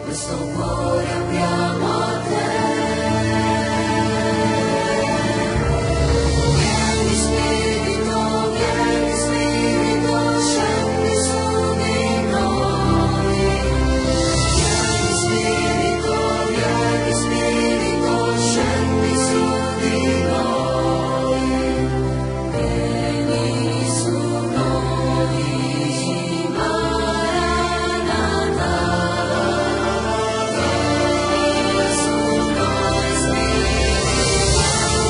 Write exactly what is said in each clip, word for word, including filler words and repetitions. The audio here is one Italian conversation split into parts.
questo cuore abbiamo a te. Vieni Spirito, vieni Spirito, scendi su di noi. Vieni Spirito, vieni Spirito, scendi su di noi. Vieni su noi, Maranatha. Vieni su noi, Spirito,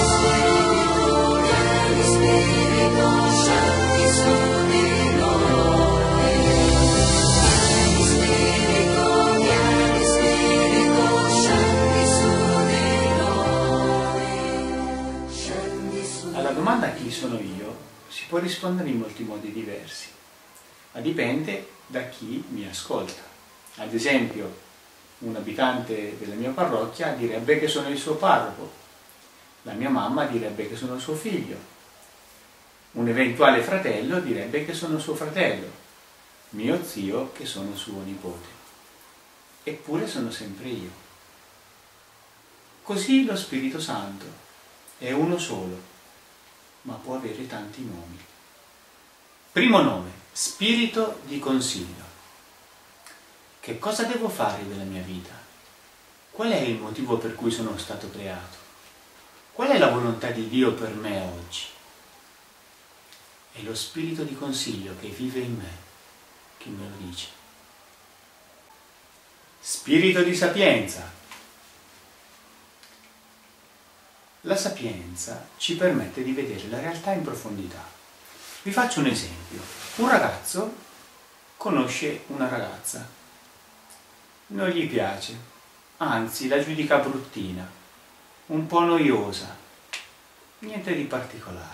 vieni Spirito, scendi su di noi. Vieni Spirito, vieni Spirito, scendi su di noi. Scendi su. Alla domanda chi sono io si può rispondere in molti modi diversi, ma dipende da chi mi ascolta. Ad esempio, un abitante della mia parrocchia direbbe che sono il suo parroco, la mia mamma direbbe che sono suo figlio, un eventuale fratello direbbe che sono suo fratello, mio zio che sono suo nipote. Eppure sono sempre io. Così lo Spirito Santo è uno solo, ma può avere tanti nomi. Primo nome, Spirito di consiglio. Che cosa devo fare della mia vita? Qual è il motivo per cui sono stato creato? Qual è la volontà di Dio per me oggi? È lo Spirito di consiglio che vive in me che me lo dice. Spirito di sapienza. La sapienza ci permette di vedere la realtà in profondità. Vi faccio un esempio. Un ragazzo conosce una ragazza, non gli piace, anzi la giudica bruttina, un po' noiosa, niente di particolare.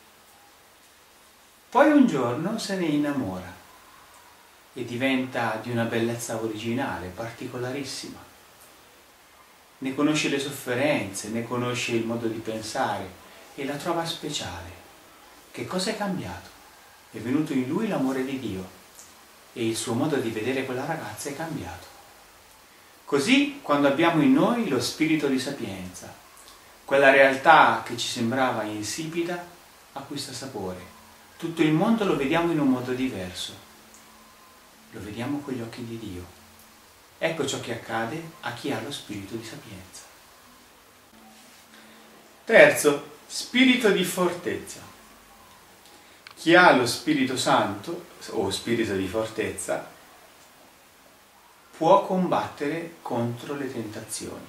Poi un giorno se ne innamora e diventa di una bellezza originale, particolarissima. Ne conosce le sofferenze, ne conosce il modo di pensare e la trova speciale. Che cosa è cambiato? È venuto in lui l'amore di Dio e il suo modo di vedere quella ragazza è cambiato. Così, quando abbiamo in noi lo spirito di sapienza, quella realtà che ci sembrava insipida acquista sapore. Tutto il mondo lo vediamo in un modo diverso. Lo vediamo con gli occhi di Dio. Ecco ciò che accade a chi ha lo spirito di sapienza. Terzo, spirito di fortezza. Chi ha lo Spirito Santo o spirito di fortezza può combattere contro le tentazioni.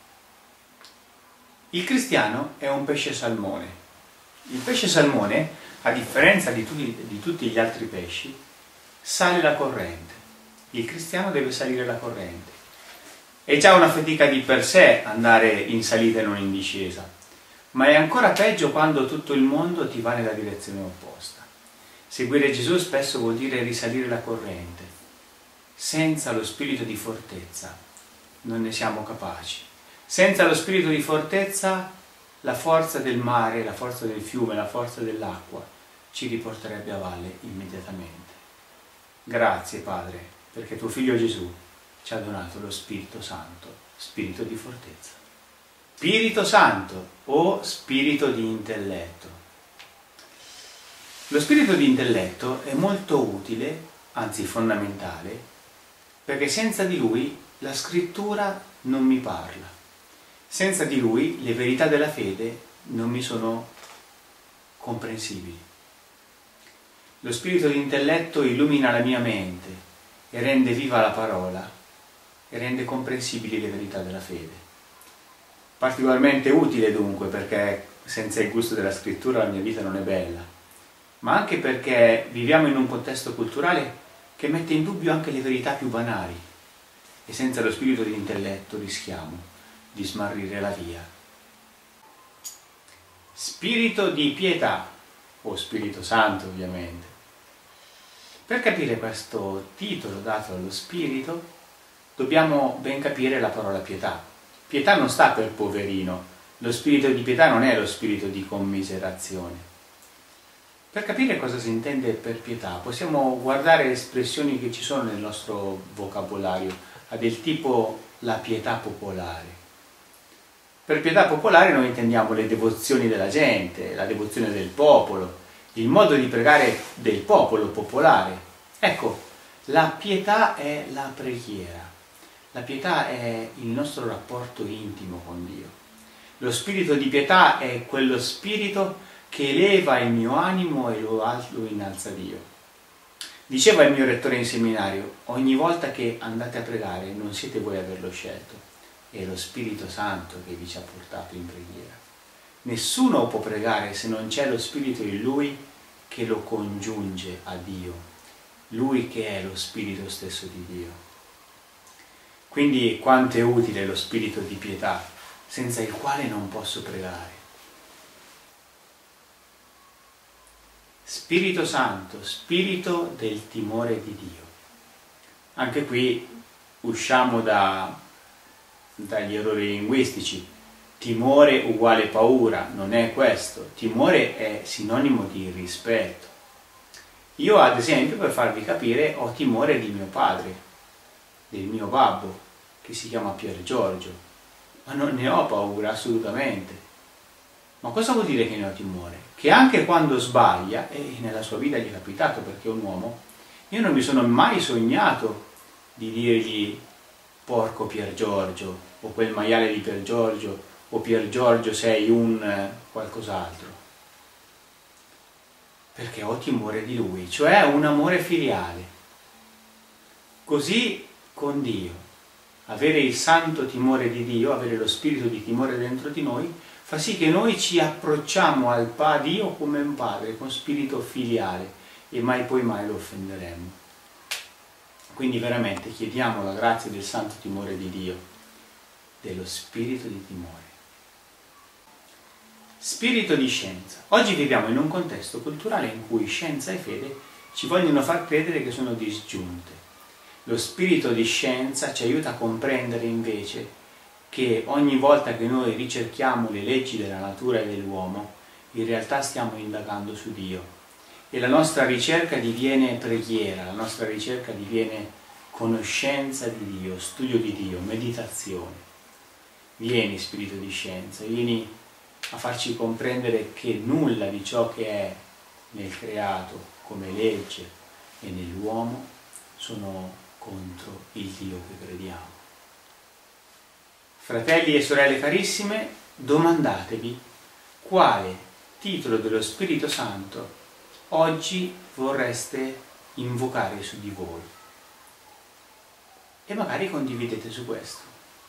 Il cristiano è un pesce salmone. Il pesce salmone, a differenza di tutti, di tutti gli altri pesci, sale la corrente. Il cristiano deve salire la corrente. È già una fatica di per sé andare in salita e non in discesa, ma è ancora peggio quando tutto il mondo ti va nella direzione opposta. Seguire Gesù spesso vuol dire risalire la corrente. Senza lo spirito di fortezza non ne siamo capaci. Senza lo spirito di fortezza la forza del mare, la forza del fiume, la forza dell'acqua ci riporterebbe a valle immediatamente. Grazie Padre, perché tuo figlio Gesù ci ha donato lo Spirito Santo, spirito di fortezza. Spirito Santo o spirito di intelletto. Lo spirito di intelletto è molto utile, anzi fondamentale, perché senza di lui la scrittura non mi parla. Senza di lui le verità della fede non mi sono comprensibili. Lo spirito di intelletto illumina la mia mente e rende viva la parola e rende comprensibili le verità della fede. Particolarmente utile dunque perché senza il gusto della scrittura la mia vita non è bella, ma anche perché viviamo in un contesto culturale che mette in dubbio anche le verità più banali e senza lo spirito di intelletto rischiamo di smarrire la via. Spirito di pietà, o Spirito Santo ovviamente. Per capire questo titolo dato allo Spirito dobbiamo ben capire la parola pietà. Pietà non sta per poverino, lo spirito di pietà non è lo spirito di commiserazione. Per capire cosa si intende per pietà possiamo guardare espressioni che ci sono nel nostro vocabolario ha del tipo la pietà popolare. Per pietà popolare noi intendiamo le devozioni della gente, la devozione del popolo, il modo di pregare del popolo popolare. Ecco, la pietà è la preghiera, la pietà è il nostro rapporto intimo con Dio. Lo spirito di pietà è quello spirito che eleva il mio animo e lo, lo innalza a Dio. Diceva il mio rettore in seminario, ogni volta che andate a pregare non siete voi a averlo scelto, è lo Spirito Santo che vi ci ha portato in preghiera. Nessuno può pregare se non c'è lo Spirito in lui che lo congiunge a Dio, lui che è lo Spirito stesso di Dio. Quindi quanto è utile lo Spirito di pietà, senza il quale non posso pregare. Spirito Santo, spirito del timore di Dio. Anche qui usciamo da, dagli errori linguistici. Timore uguale paura, non è questo. Timore è sinonimo di rispetto. Io ad esempio, per farvi capire, ho timore di mio padre, del mio babbo, che si chiama Pier Giorgio, ma non ne ho paura assolutamente. Ma cosa vuol dire che ne ho timore? Che anche quando sbaglia, e nella sua vita gli è capitato perché è un uomo, io non mi sono mai sognato di dirgli porco Pier Giorgio, o quel maiale di Pier Giorgio, o Pier Giorgio sei un qualcos'altro. Perché ho timore di lui, cioè un amore filiale. Così con Dio, avere il santo timore di Dio, avere lo spirito di timore dentro di noi, fa sì che noi ci approcciamo al pa Dio come un padre, con spirito filiale, e mai poi mai lo offenderemo. Quindi veramente chiediamo la grazia del santo timore di Dio, dello spirito di timore. Spirito di scienza. Oggi viviamo in un contesto culturale in cui scienza e fede ci vogliono far credere che sono disgiunte. Lo spirito di scienza ci aiuta a comprendere invece che ogni volta che noi ricerchiamo le leggi della natura e dell'uomo, in realtà stiamo indagando su Dio. E la nostra ricerca diviene preghiera, la nostra ricerca diviene conoscenza di Dio, studio di Dio, meditazione. Vieni, spirito di scienza, vieni a farci comprendere che nulla di ciò che è nel creato come legge e nell'uomo sono contro il Dio che crediamo. Fratelli e sorelle carissime, domandatevi quale titolo dello Spirito Santo oggi vorreste invocare su di voi e magari condividete su questo.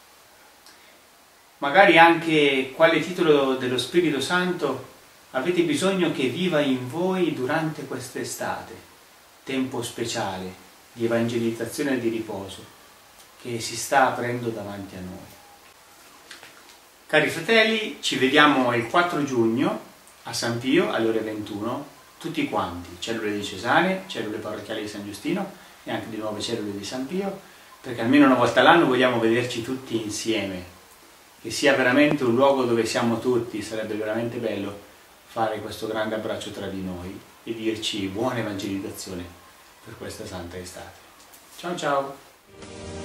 Magari anche quale titolo dello Spirito Santo avete bisogno che viva in voi durante quest'estate, tempo speciale di evangelizzazione e di riposo che si sta aprendo davanti a noi. Cari fratelli, ci vediamo il quattro giugno a San Pio alle ore ventuno, tutti quanti, cellule diocesane, cellule parrocchiali di San Giustino e anche di nuove cellule di San Pio, perché almeno una volta all'anno vogliamo vederci tutti insieme, che sia veramente un luogo dove siamo tutti. Sarebbe veramente bello fare questo grande abbraccio tra di noi e dirci buona evangelizzazione per questa santa estate. Ciao ciao!